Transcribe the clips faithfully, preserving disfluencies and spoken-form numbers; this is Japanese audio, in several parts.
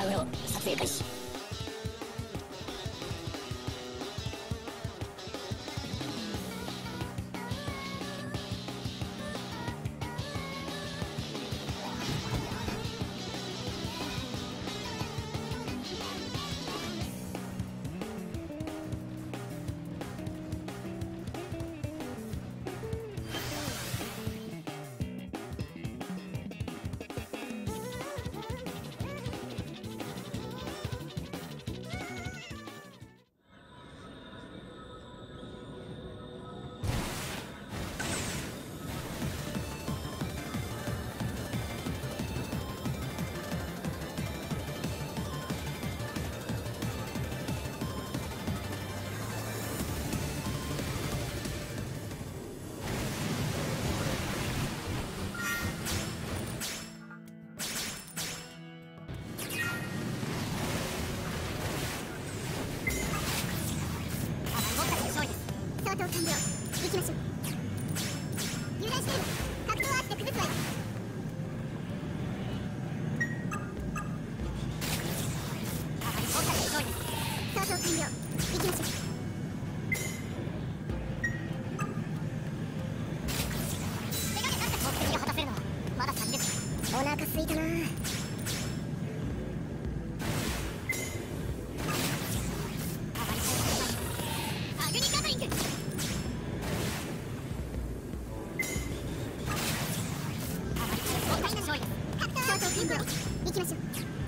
た上を撮影開始。 完了。行きましょう。油断してるの。格闘アーチで崩すわよ。あまりそうかしそうです。操作完了。行きましょう。メガネ出した目的を果たせるのはまだ先です。お腹空いたなぁ。行きましょう。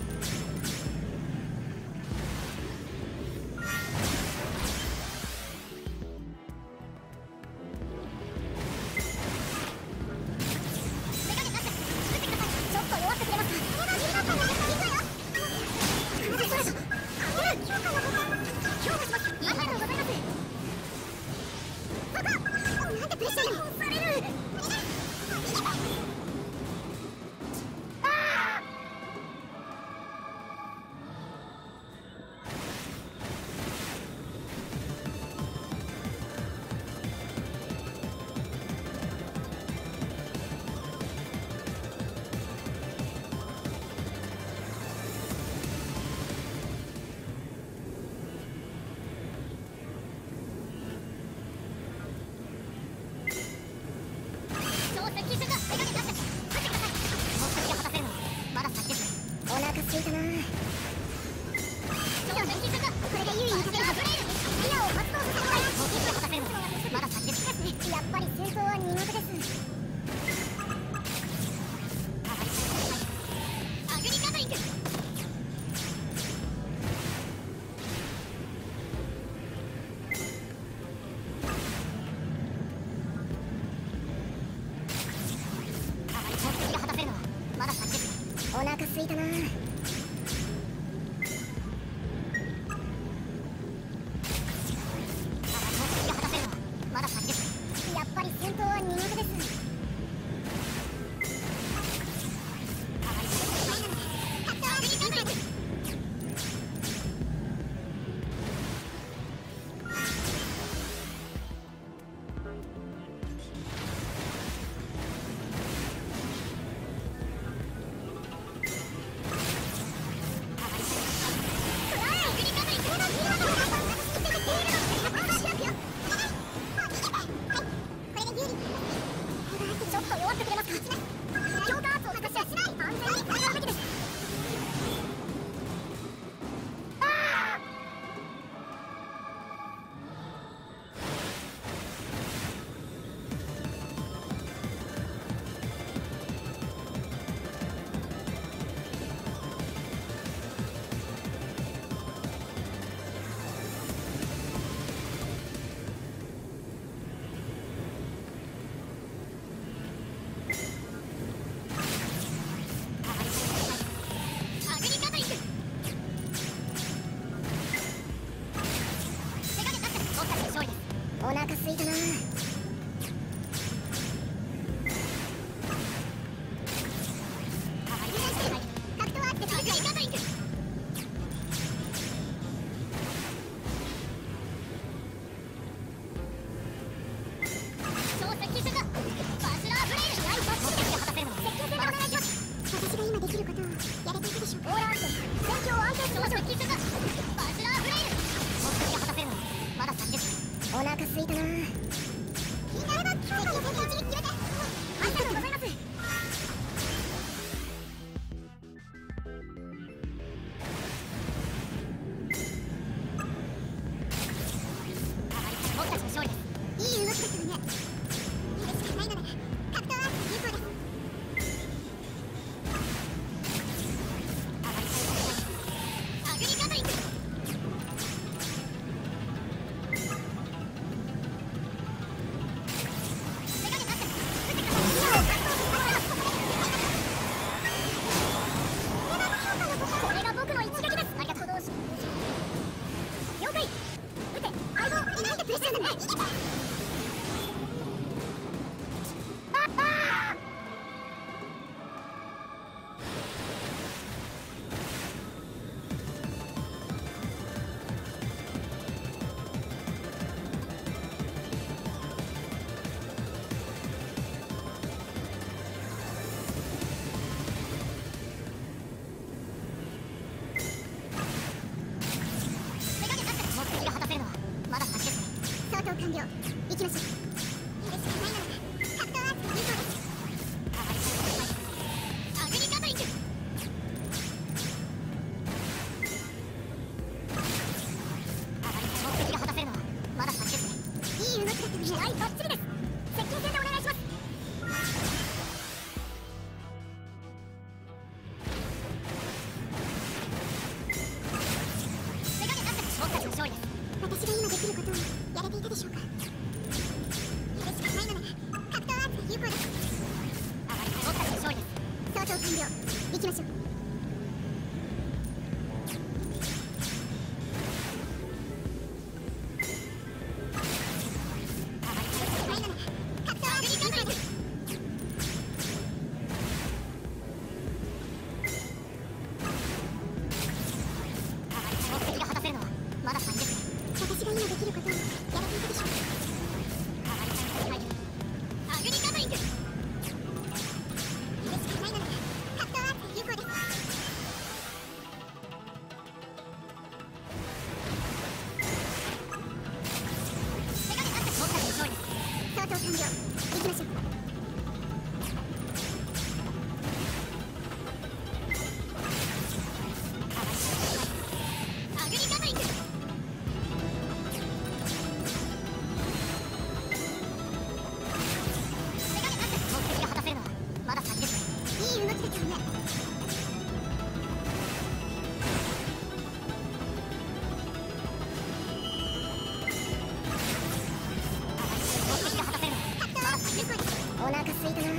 ついたなぁ。これで優位に立てるはず。ギアを発動させるわよ。果たせるのまだ先ですね。やっぱり戦闘は苦手です。アグリガトリング。あまり目的が果たせるのはまだ先です。お腹すいたなぁ。やっぱり戦闘は苦手です。ちょっと弱ってくれますか。強化圧を私はしない。安全に戦うべきです。ああお腹すいたなぁ。格闘アーチでガトリング。超接近戦だ。バシュラーブレイル。ライト目的が果たせるのは接近戦でお願いします。私が今できることをやれていくでしょう。オーラーアクション。戦況お腹すいたな。気になれば強化の攻撃一撃決めて。ありがとうございます。僕たちの勝利です。いい動きだったわね。やるしかないのなら格闘アーツ有効です。アグリガトリング。完了。行きましょう。やるしかないのなら格闘アーツ有効です。アグリガトリング。目的が果たせるのはまだ先ですね。いい動きだったのにはいバッチリです。接近戦でお願いします。メガネタッチ僕たちの勝利です。私が今できることをやれていたでしょうか。やるしかないのなら格闘アーツ有効です。僕たちの勝利です。相当完了。行きましょう。まだ先ですね。私が今できることをやれていたでしょうか。アグリガトリング。やるしかないのなら格闘アーツ有効です。メガネタッチ僕たちの勝利です。相当完了。行きましょう。アグリガトリング。まだ先ですね。いい動きですよね。目的が果たせるのはまだ先です。お腹すいたな。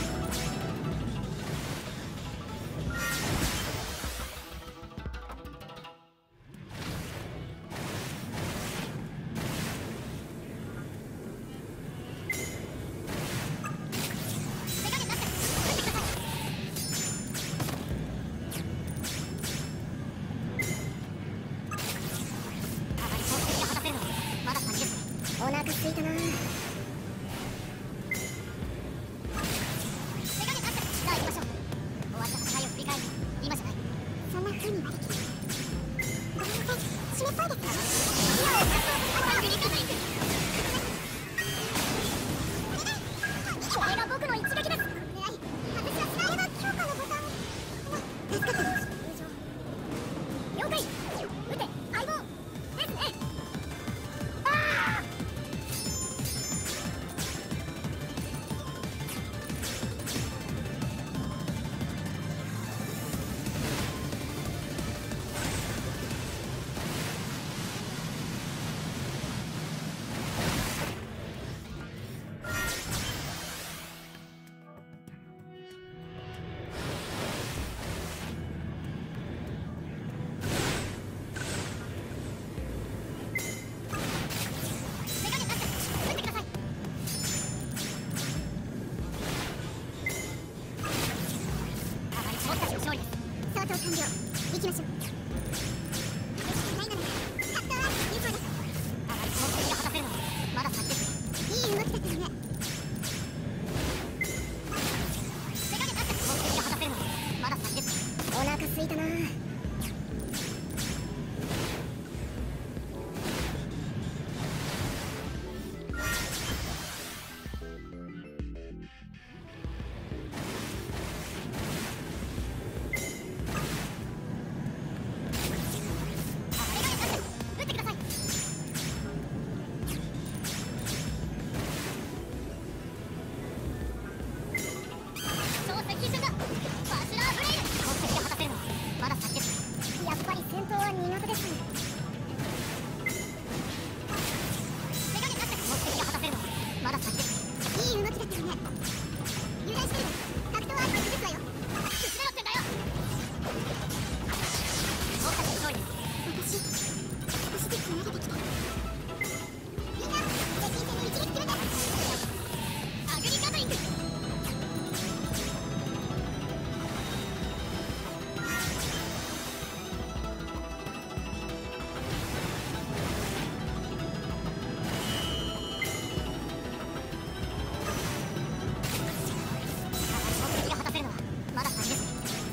お腹すいたな。メガネタッチ。さあ行きましょう。終わった戦いを振り返る今じゃない。そんな風にはできない。ごめんなさい。湿っぽいですよ。アグリガトリング。これが僕の一撃です。お願い。私はしないば強化のボタンを。助かったです。了解。撃て相棒ですね。勝利です。相当完了。行きましょう。やるしかないのなら格闘アーツ有効です。目的が果たせるのはまだ先ですね。いい動きだったよね。メガネタッチ。目的が果たせるのはまだ先です。お腹すいたな。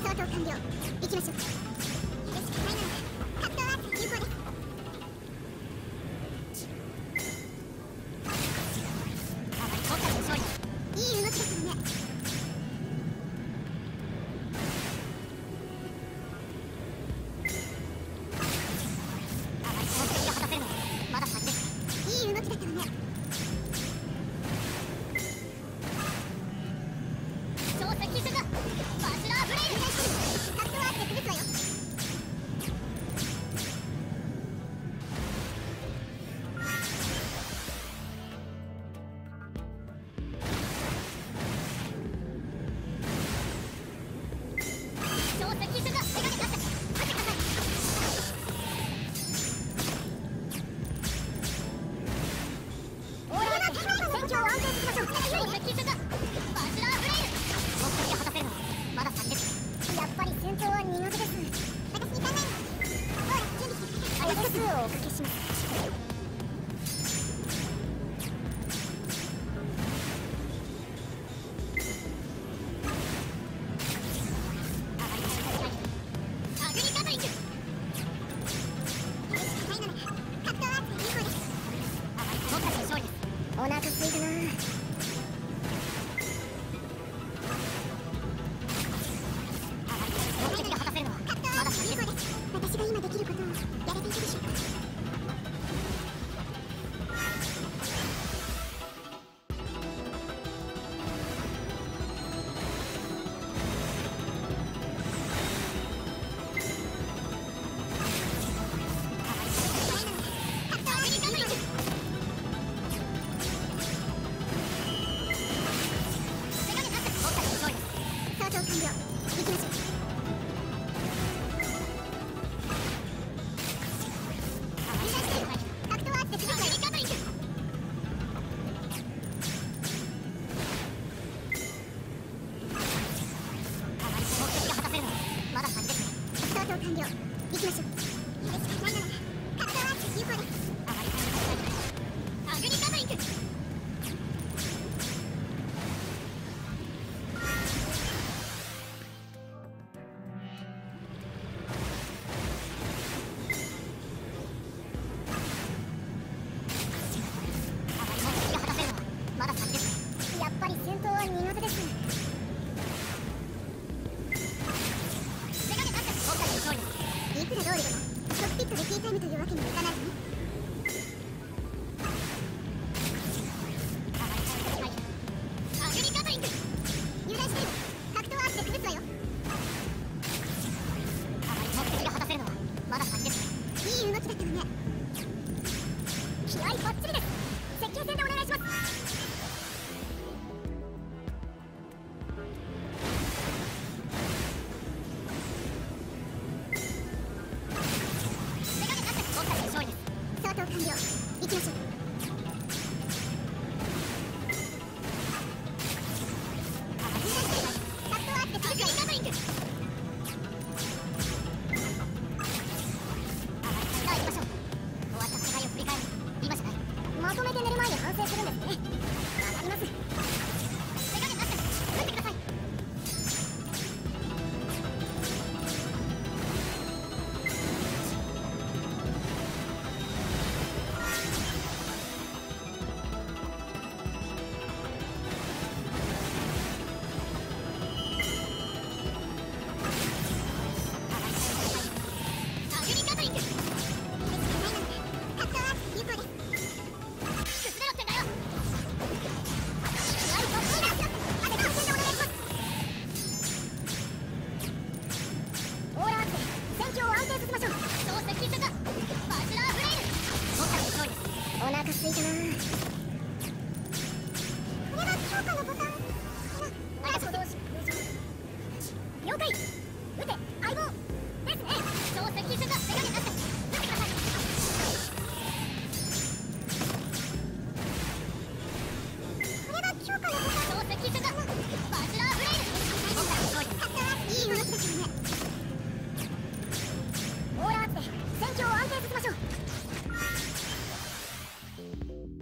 相当完了。行きましょう。やるしかないなら格闘アーツ有効です。あまり僕たちの勝利。いい動きだからね。あまり目的が果たせるのはまだ先です。いい動きだからね。超接近戦だ。バチュラーブレイル。格闘アーツで崩すわよ。超接近戦だ。手がけ勝った。待ってください。オーラーで戦況を安定させましょう。超接近戦だ。バチュラーブレイル。目的が果たせるのはまだ先です。やっぱり戦闘は苦手です。私に考えない。ほら、準備してください。複数をおかけします。アグリガトリング。やるしかないなら格闘アーツで有効です。あまり僕たちの勝利です。お腹すいたな。あまり目的が果たせるのはまだ先です。私が今できることをやれていたでしょうか。完了。行きましょう。やるしかないなら格闘アーツ有効です。あまり考えない。アグリガトリング。あまり目的が果たせるのはまだ先です。やっぱり戦闘は苦手です。いくら通りでもコックピットでティータイムというわけにはいかないのね。あまり考えない。アグリガトリング。入団している。格闘アーツで崩すわよ。あまり目的が果たせるのはまだ先です。いい動きだったのね。気合いバッチリです。接近戦でお願いします。相当完了。行きましょう。あまり入団していない。格闘アーツで崩すわよ。ガトリング。あまりさあ行きましょう。終わった戦いを振り返る今じゃない。まとめて寝る前に反省するんですね。わかります。手がけ勝った。撃ってください。お腹すいたな。これは強化のボタンかな。あやこ同士了解。撃て相棒ですね。超接近戦だ。手がけ勝った。撃ってください。これは強化のボタン。超接近戦だ。バチュラーブレイル。今回の勝利。勝ったらいい動きだからね。オーラアーツで戦況を安定させましょう。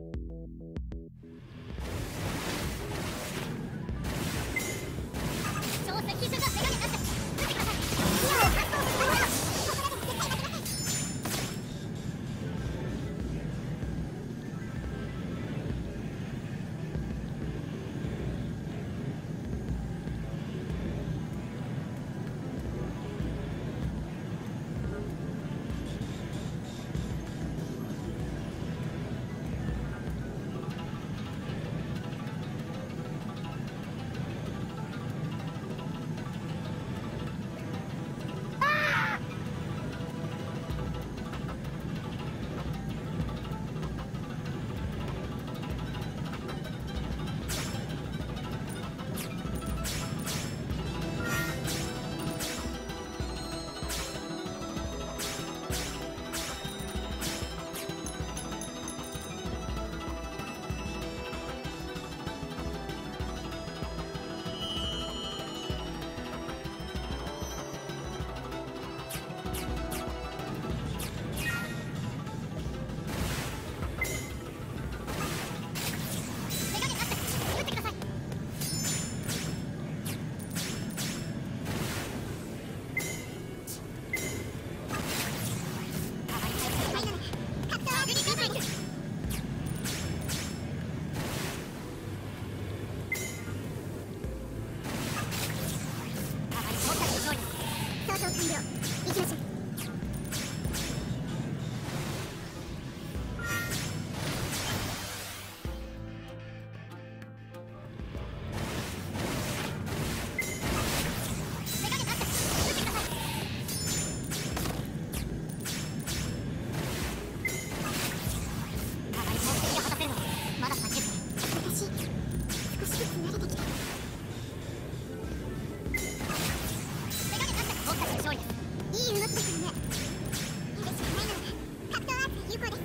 いい動きですよね。やるしかないのなら格闘アーツが有効です。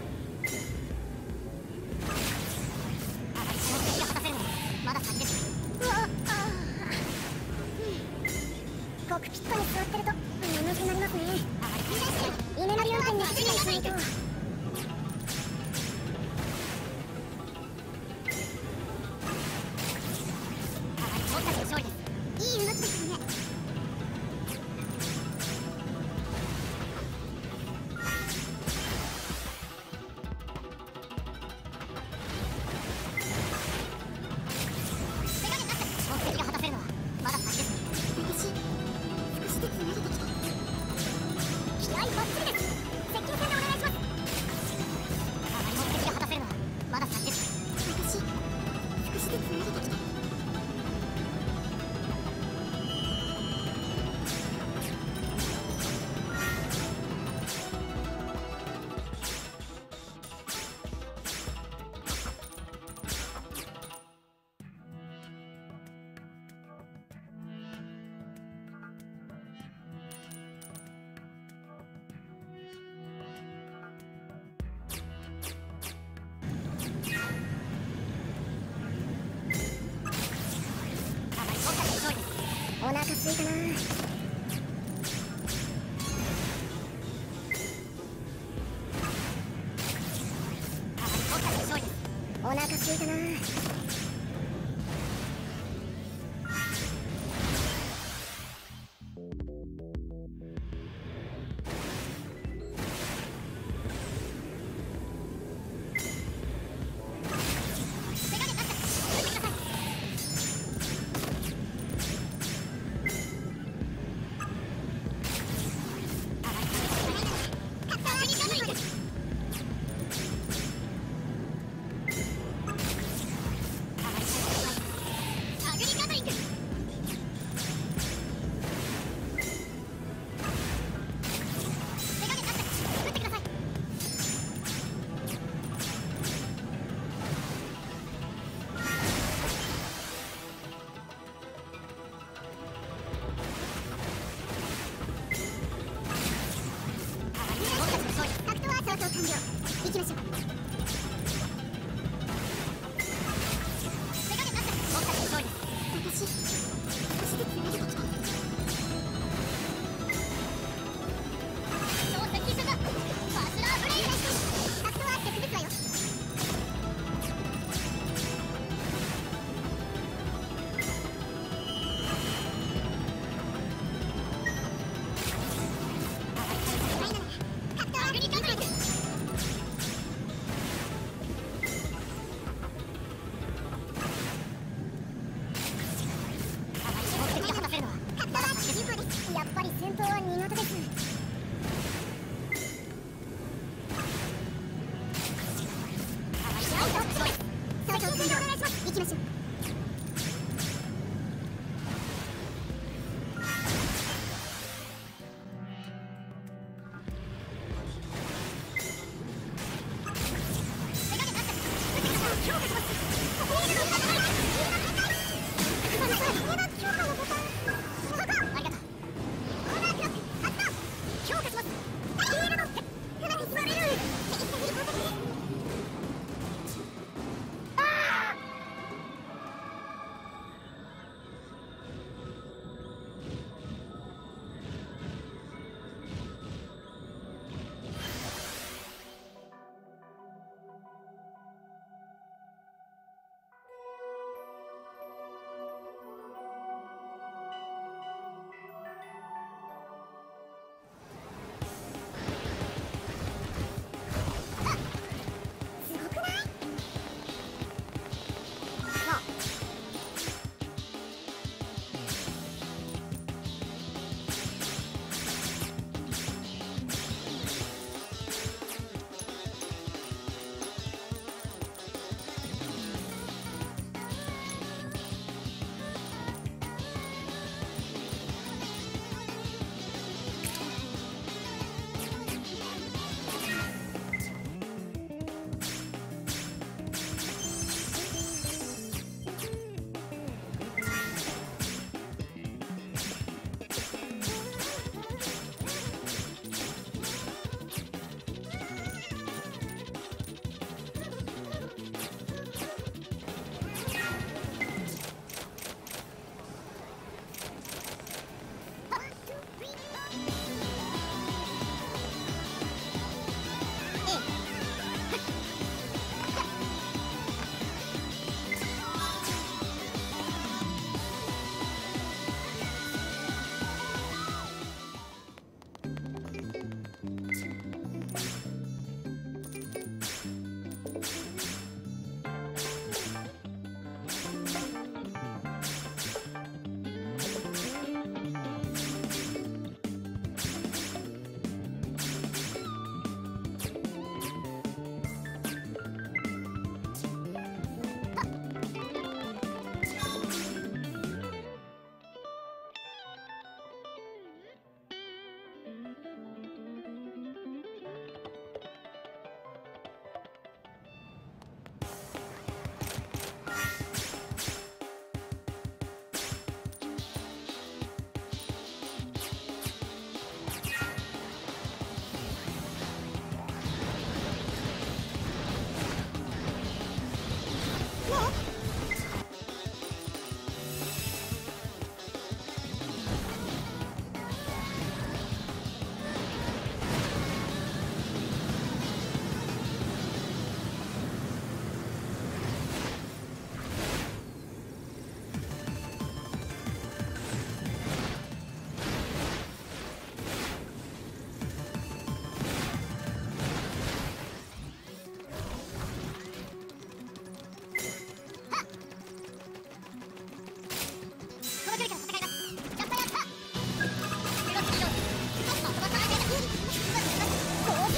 あまり目的が果たせるのはまだ先です。うわあコックピットに座ってると眠くなりますね。居眠り運転で注意しないと。僕たちの勝利です。いい動きですよね。目的が果たせるのはまだ先です。私少しずつ慣れてきて気合いバッチリです。接近戦でお願いします。あまり目的が果たせるのはまだ先です。私少しずつ慣れてきてお腹すいたな。お腹すいたな。行きましょう。僕たちの勝利です。私少しずつ慣れてきた。超接近者だ。マスラーブレイド。格闘アーツで崩すわよ。やっぱり戦闘は苦手です。総長戦でお願いします。行きましょう。強化します。ありがとう。コーナークロック発動。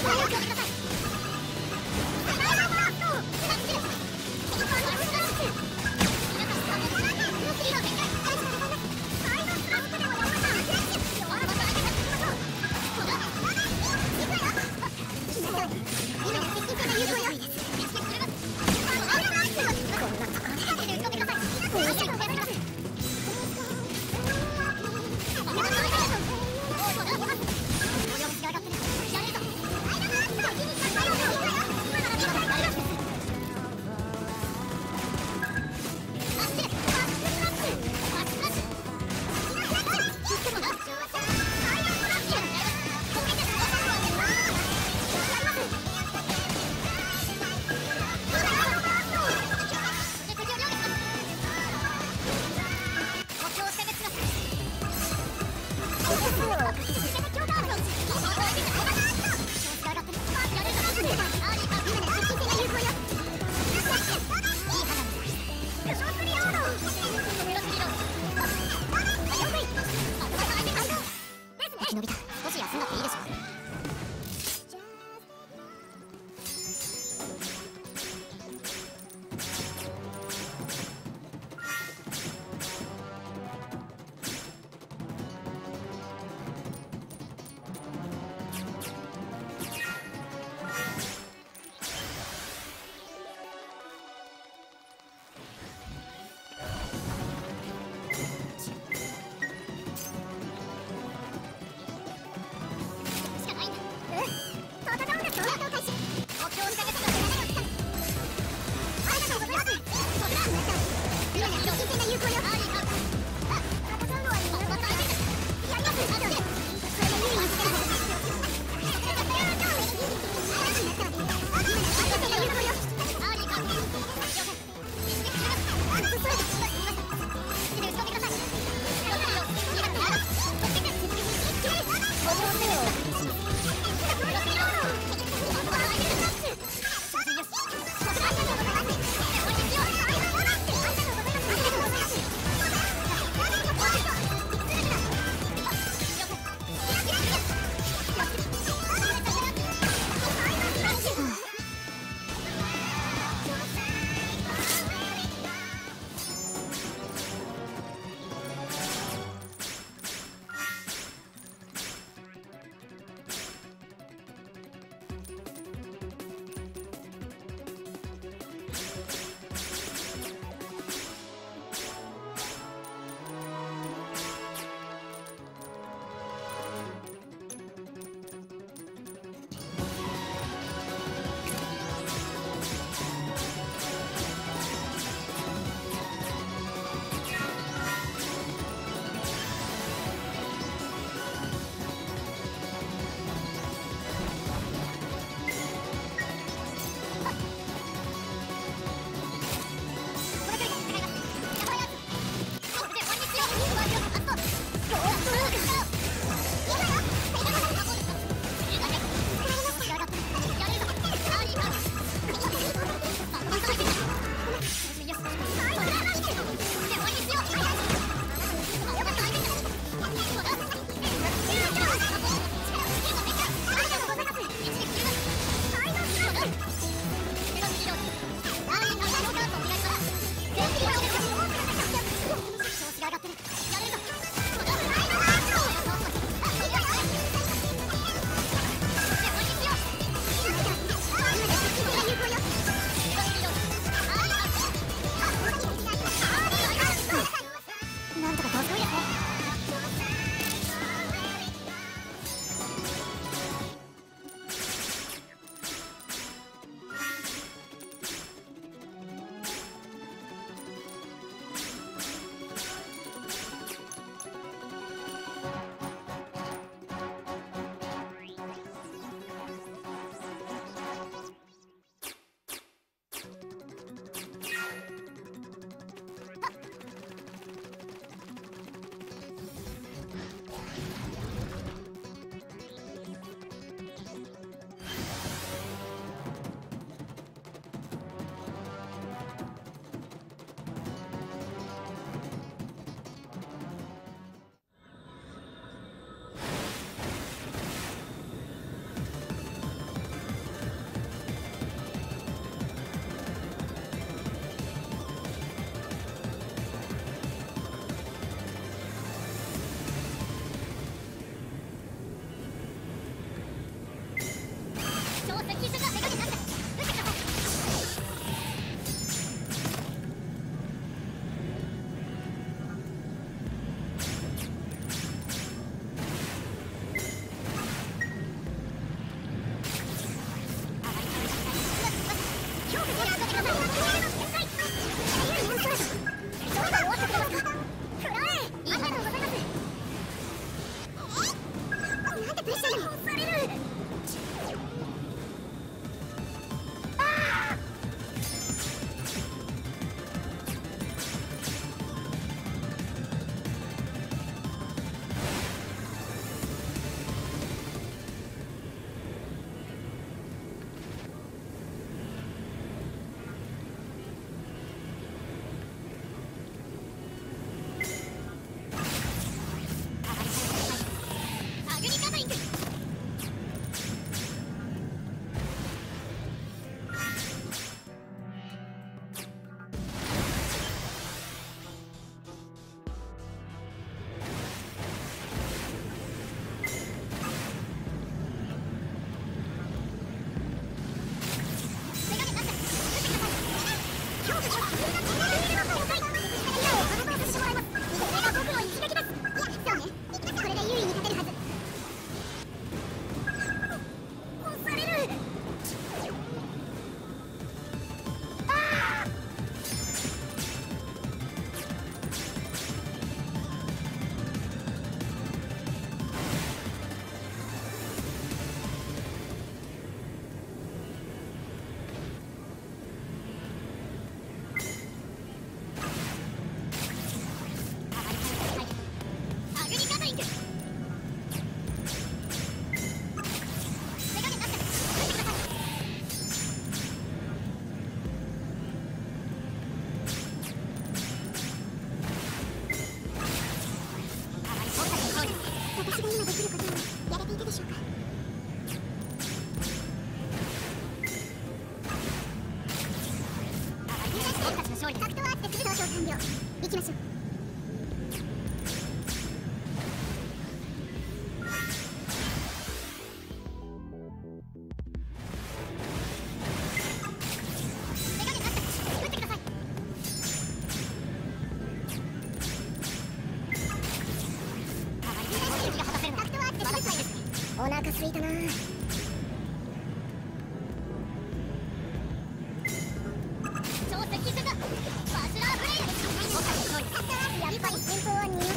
生き延びた。少し休んだっていいでしょ。 プレッシャーに押される。行きましょう。お腹すいたな。やっぱり戦闘は苦手です。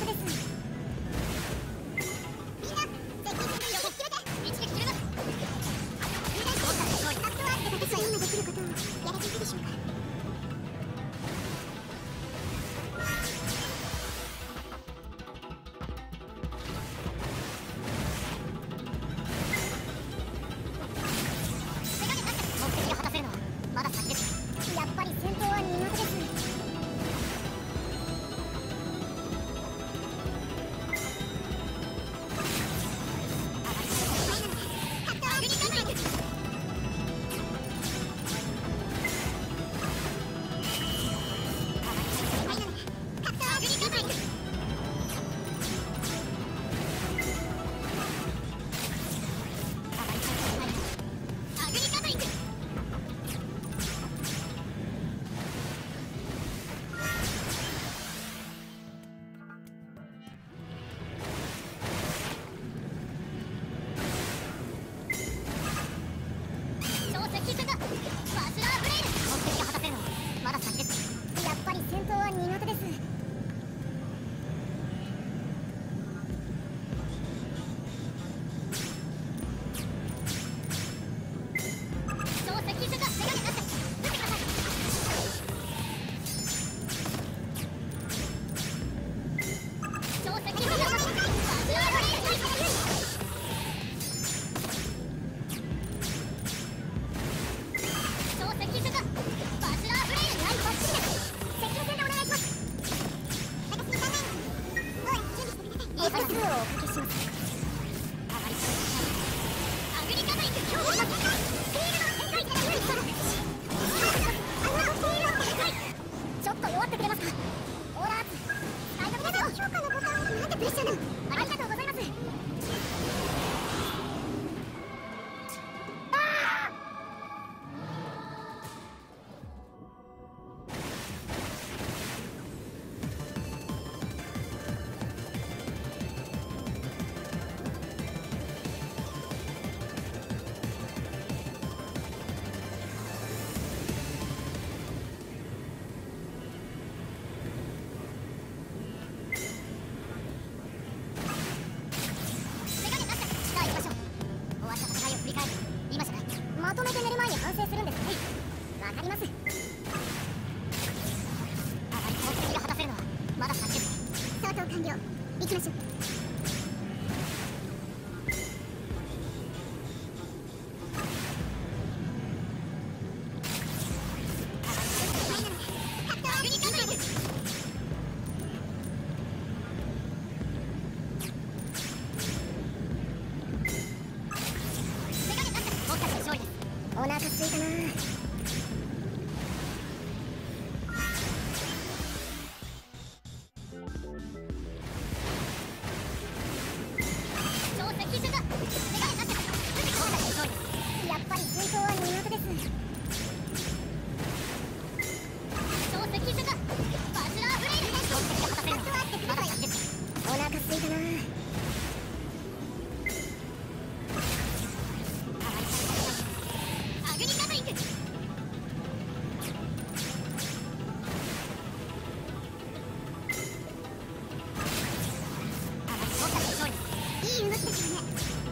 みんな、接近戦で予決決めて。一撃決めます。油断してタクトワークで私は今できることをやれていたでしょうか。 まとめて寝る前に反省するんですね。わかります。あまり目的が果たせるのはまだ先です。相当完了。行きましょう。お腹すいたな。やっぱり水筒は苦手です。お腹すいたな。いい動きですよね。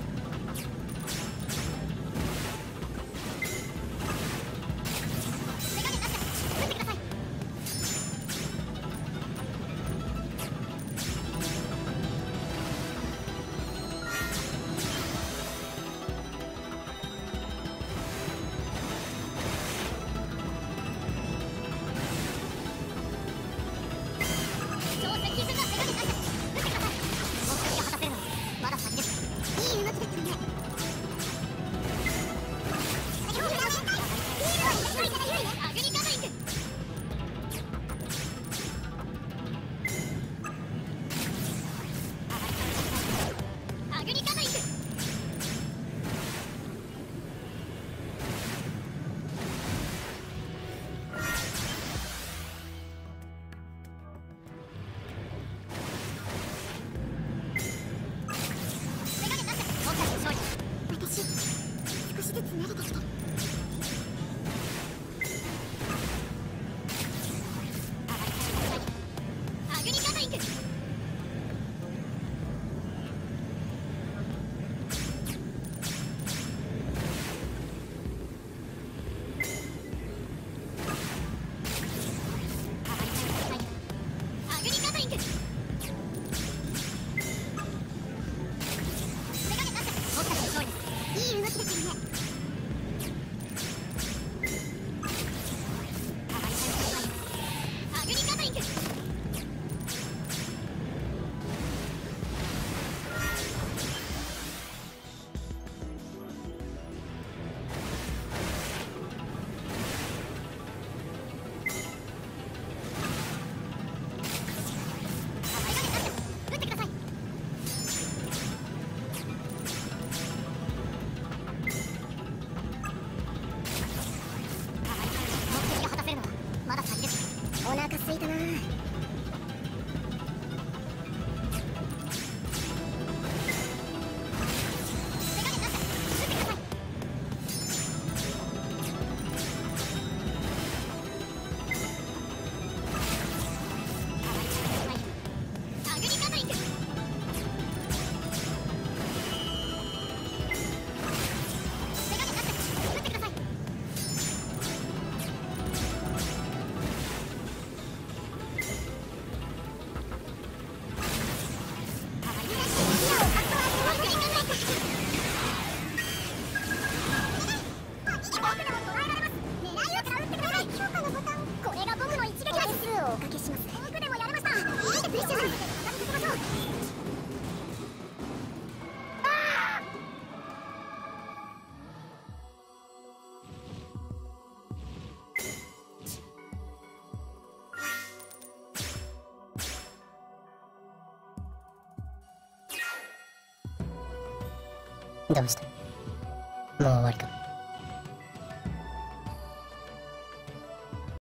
私、少しずつ慣れてきてる。いい動きですよね。お腹すいたな。おかけします。肉でもやれました。プレッシャーをかけて片付けましょう。 どうした？もう終わりか？